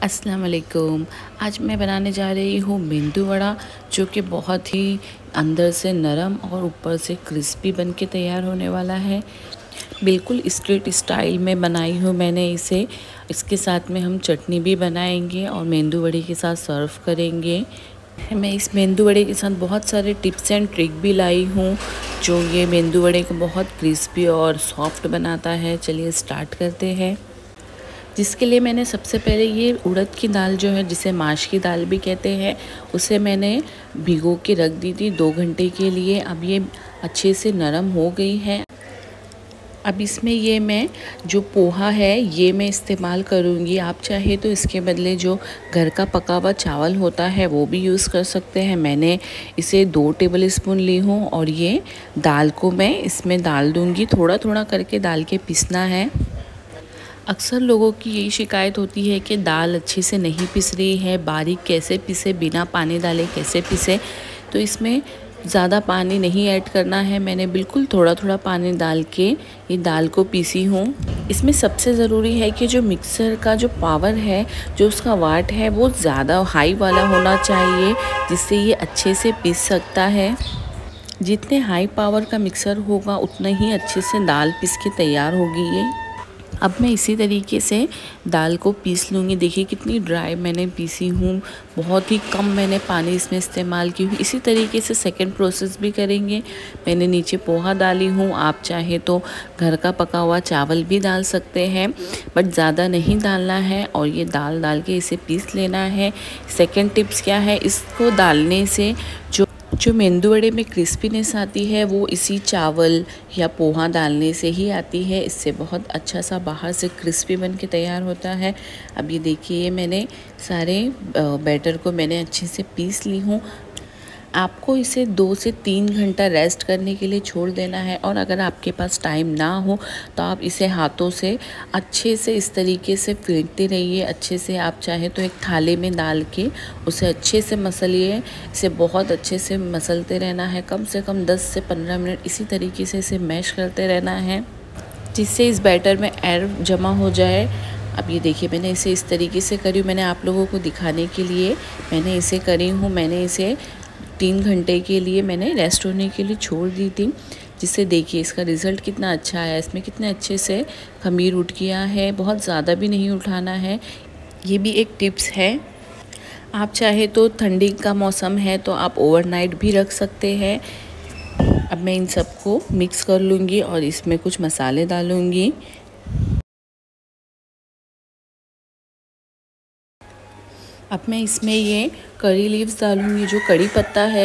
अस्सलाम वालेकुम। आज मैं बनाने जा रही हूँ मेंदू वड़ा, जो कि बहुत ही अंदर से नरम और ऊपर से क्रिस्पी बन के तैयार होने वाला है। बिल्कुल स्ट्रीट स्टाइल में बनाई हूँ मैंने इसे। इसके साथ में हम चटनी भी बनाएंगे और मेंदू वड़े के साथ सर्व करेंगे। मैं इस मेंदू वड़े के साथ बहुत सारे टिप्स एंड ट्रिक भी लाई हूँ, जो ये मेंदू वड़े को बहुत क्रिस्पी और सॉफ्ट बनाता है। चलिए स्टार्ट करते हैं। जिसके लिए मैंने सबसे पहले ये उड़द की दाल जो है, जिसे माश की दाल भी कहते हैं, उसे मैंने भिगो के रख दी थी 2 घंटे के लिए। अब ये अच्छे से नरम हो गई है। अब इसमें ये मैं जो पोहा है ये मैं इस्तेमाल करूँगी। आप चाहे तो इसके बदले जो घर का पका हुआ चावल होता है वो भी यूज़ कर सकते हैं। मैंने इसे 2 टेबल स्पून ली हूँ और ये दाल को मैं इसमें डाल दूँगी। थोड़ा थोड़ा करके डाल के पीसना है। अक्सर लोगों की यही शिकायत होती है कि दाल अच्छे से नहीं पिस रही है, बारीक कैसे पिसे, बिना पानी डाले कैसे पिसे। तो इसमें ज़्यादा पानी नहीं ऐड करना है। मैंने बिल्कुल थोड़ा थोड़ा पानी डाल के ये दाल को पीसी हूँ। इसमें सबसे ज़रूरी है कि जो मिक्सर का जो पावर है, जो उसका वाट है, वो ज़्यादा हाई वाला होना चाहिए, जिससे ये अच्छे से पीस सकता है। जितने हाई पावर का मिक्सर होगा उतना ही अच्छे से दाल पीस के तैयार होगी ये। अब मैं इसी तरीके से दाल को पीस लूँगी। देखिए कितनी ड्राई मैंने पीसी हूँ, बहुत ही कम मैंने पानी इसमें इस्तेमाल की हूँ। इसी तरीके से सेकंड प्रोसेस भी करेंगे। मैंने नीचे पोहा डाली हूँ। आप चाहे तो घर का पका हुआ चावल भी डाल सकते हैं, बट ज़्यादा नहीं डालना है। और ये दाल डाल के इसे पीस लेना है। सेकेंड टिप्स क्या है, इसको डालने से जो मेंदू वड़े में क्रिस्पीनेस आती है वो इसी चावल या पोहा डालने से ही आती है। इससे बहुत अच्छा सा बाहर से क्रिस्पी बन के तैयार होता है। अब ये देखिए मैंने सारे बैटर को मैंने अच्छे से पीस ली हूँ। आपको इसे 2 से 3 घंटा रेस्ट करने के लिए छोड़ देना है। और अगर आपके पास टाइम ना हो तो आप इसे हाथों से अच्छे से इस तरीके से फेंटते रहिए। अच्छे से आप चाहे तो एक थाली में डाल के उसे अच्छे से मसलिए। इसे बहुत अच्छे से मसलते रहना है, कम से कम 10 से 15 मिनट इसी तरीके से इसे मैश करते रहना है, जिससे इस बैटर में एयर जमा हो जाए। अब ये देखिए मैंने इसे इस तरीके से करी हूँ। मैंने आप लोगों को दिखाने के लिए मैंने इसे करी हूँ। मैंने इसे 3 घंटे के लिए मैंने रेस्ट होने के लिए छोड़ दी थी, जिससे देखिए इसका रिज़ल्ट कितना अच्छा आया। इसमें कितने अच्छे से खमीर उठ गया है, बहुत ज़्यादा भी नहीं उठाना है। ये भी एक टिप्स है। आप चाहे तो ठंडी का मौसम है तो आप ओवरनाइट भी रख सकते हैं। अब मैं इन सबको मिक्स कर लूँगी और इसमें कुछ मसाले डालूँगी। अब मैं इसमें ये करी लीव्स डालूँगी, जो कड़ी पत्ता है।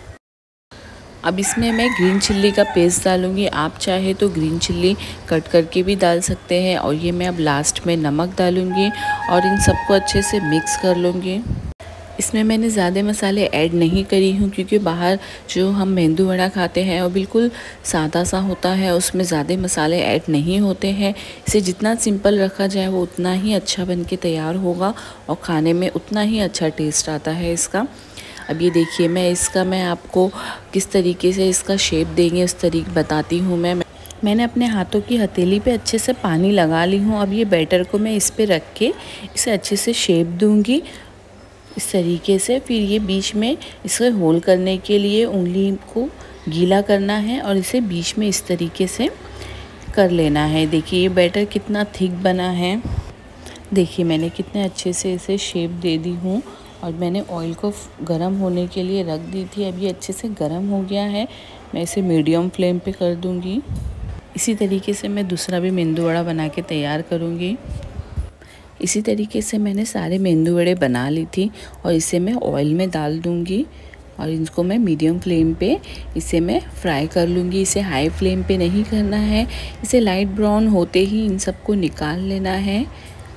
अब इसमें मैं ग्रीन चिल्ली का पेस्ट डालूँगी। आप चाहे तो ग्रीन चिल्ली कट करके भी डाल सकते हैं। और ये मैं अब लास्ट में नमक डालूँगी और इन सबको अच्छे से मिक्स कर लूँगी। इसमें मैंने ज़्यादा मसाले ऐड नहीं करी हूँ, क्योंकि बाहर जो हम मेंदू वड़ा खाते हैं वो बिल्कुल सादा सा होता है, उसमें ज़्यादा मसाले ऐड नहीं होते हैं। इसे जितना सिंपल रखा जाए वो उतना ही अच्छा बन के तैयार होगा और खाने में उतना ही अच्छा टेस्ट आता है इसका। अब ये देखिए मैं आपको किस तरीके से इसका शेप देंगे उस तरीके बताती हूँ। मैंने अपने हाथों की हथेली पे अच्छे से पानी लगा ली हूँ। अब ये बैटर को मैं इस पे रख के इसे अच्छे से शेप दूँगी इस तरीके से। फिर ये बीच में इसे होल करने के लिए उंगली को गीला करना है और इसे बीच में इस तरीके से कर लेना है। देखिए ये बैटर कितना थिक बना है। देखिए मैंने कितने अच्छे से इसे शेप दे दी हूँ और मैंने ऑयल को गरम होने के लिए रख दी थी। अब ये अच्छे से गरम हो गया है। मैं इसे मीडियम फ्लेम पे कर दूँगी। इसी तरीके से मैं दूसरा भी मेंदू वड़ा बना के तैयार करूँगी। इसी तरीके से मैंने सारे मेंदू वड़े बना ली थी और इसे मैं ऑयल में डाल दूँगी और इनको मैं मीडियम फ्लेम पे इसे मैं फ्राई कर लूँगी। इसे हाई फ्लेम पे नहीं करना है। इसे लाइट ब्राउन होते ही इन सबको निकाल लेना है।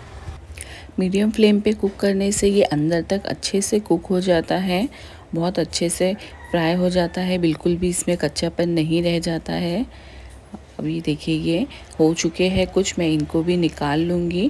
मीडियम फ्लेम पे कुक करने से ये अंदर तक अच्छे से कुक हो जाता है, बहुत अच्छे से फ्राई हो जाता है, बिल्कुल भी इसमें कच्चापन नहीं रह जाता है। अभी देखिए ये हो चुके हैं कुछ, मैं इनको भी निकाल लूँगी।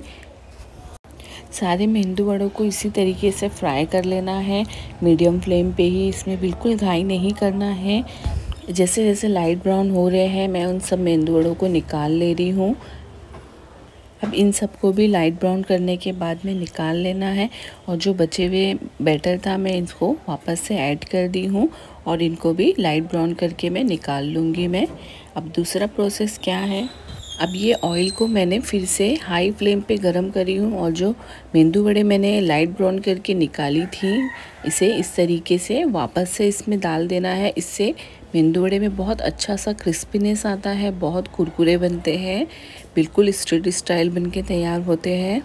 सारे मेंदू वड़ों को इसी तरीके से फ्राई कर लेना है मीडियम फ्लेम पे ही। इसमें बिल्कुल घाई नहीं करना है। जैसे जैसे लाइट ब्राउन हो रहे हैं मैं उन सब मेंदू वड़ों को निकाल ले रही हूँ। अब इन सबको भी लाइट ब्राउन करने के बाद में निकाल लेना है और जो बचे हुए बैटर था मैं इसको वापस से ऐड कर दी हूँ और इनको भी लाइट ब्राउन करके मैं निकाल लूँगी मैं। अब दूसरा प्रोसेस क्या है, अब ये ऑयल को मैंने फिर से हाई फ्लेम पे गरम करी हूँ और जो मेंदू वड़े मैंने लाइट ब्राउन करके निकाली थी इसे इस तरीके से वापस से इसमें डाल देना है। इससे मेंदू वड़े में बहुत अच्छा सा क्रिस्पीनेस आता है, बहुत कुरकुरे बनते हैं, बिल्कुल स्ट्रीट स्टाइल बनके तैयार होते हैं।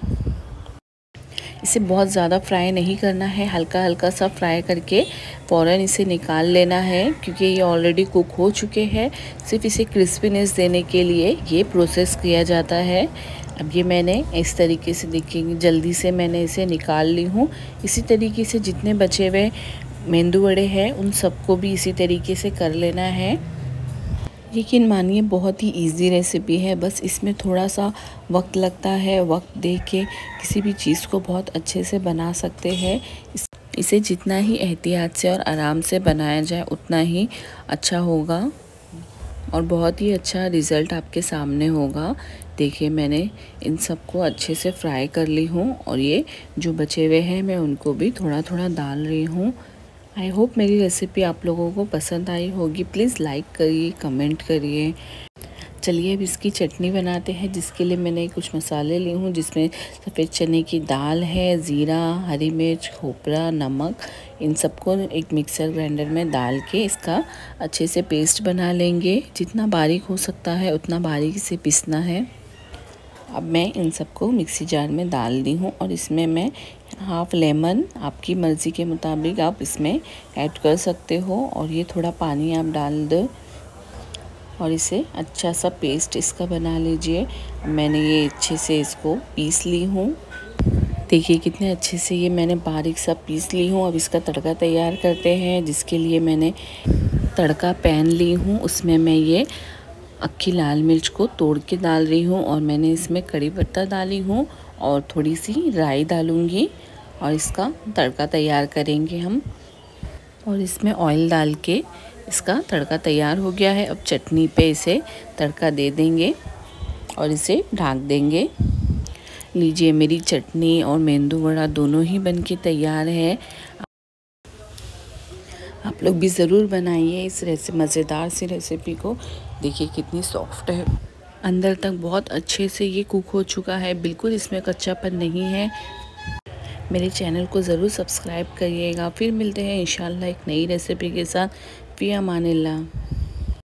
इसे बहुत ज़्यादा फ्राई नहीं करना है, हल्का हल्का सा फ्राई करके फ़ौरन इसे निकाल लेना है क्योंकि ये ऑलरेडी कुक हो चुके हैं। सिर्फ इसे क्रिस्पीनेस देने के लिए ये प्रोसेस किया जाता है। अब ये मैंने इस तरीके से देखिए जल्दी से मैंने इसे निकाल ली हूँ। इसी तरीके से जितने बचे हुए मेंदू वड़े हैं उन सबको भी इसी तरीके से कर लेना है। यकीन मानिए बहुत ही इजी रेसिपी है, बस इसमें थोड़ा सा वक्त लगता है। वक्त दे के किसी भी चीज़ को बहुत अच्छे से बना सकते हैं। इसे जितना ही एहतियात से और आराम से बनाया जाए उतना ही अच्छा होगा और बहुत ही अच्छा रिज़ल्ट आपके सामने होगा। देखिए मैंने इन सबको अच्छे से फ्राई कर ली हूँ और ये जो बचे हुए हैं मैं उनको भी थोड़ा थोड़ा डाल रही हूँ। आई होप मेरी रेसिपी आप लोगों को पसंद आई होगी। प्लीज़ लाइक करिए, कमेंट करिए। चलिए अब इसकी चटनी बनाते हैं, जिसके लिए मैंने कुछ मसाले ली हूँ जिसमें सफ़ेद चने की दाल है, ज़ीरा, हरी मिर्च, खोपरा, नमक, इन सबको एक मिक्सर ग्राइंडर में डाल के इसका अच्छे से पेस्ट बना लेंगे। जितना बारीक हो सकता है उतना बारीक से पीसना है। अब मैं इन सबको मिक्सी जार में डाल दी हूँ और इसमें मैं हाफ़ लेमन आपकी मर्ज़ी के मुताबिक आप इसमें ऐड कर सकते हो और ये थोड़ा पानी आप डाल दो और इसे अच्छा सा पेस्ट इसका बना लीजिए। मैंने ये अच्छे से इसको पीस ली हूँ। देखिए कितने अच्छे से ये मैंने बारीक सा पीस ली हूँ। अब इसका तड़का तैयार करते हैं, जिसके लिए मैंने तड़का पैन ली हूँ। उसमें मैं ये अक्खी लाल मिर्च को तोड़ के डाल रही हूँ और मैंने इसमें कड़ी पत्ता डाली हूँ और थोड़ी सी राई डालूँगी और इसका तड़का तैयार करेंगे हम। और इसमें ऑयल डाल के इसका तड़का तैयार हो गया है। अब चटनी पे इसे तड़का दे देंगे और इसे ढक देंगे। लीजिए मेरी चटनी और मेंदू वड़ा दोनों ही बनके तैयार है। आप लोग भी ज़रूर बनाइए इस मज़ेदार सी रेसिपी को। देखिए कितनी सॉफ्ट है, अंदर तक बहुत अच्छे से ये कुक हो चुका है, बिल्कुल इसमें कच्चापन नहीं है। मेरे चैनल को ज़रूर सब्सक्राइब करिएगा। फिर मिलते हैं इंशाल्लाह एक नई रेसिपी के साथ। फ़ी अमानिल्लाह।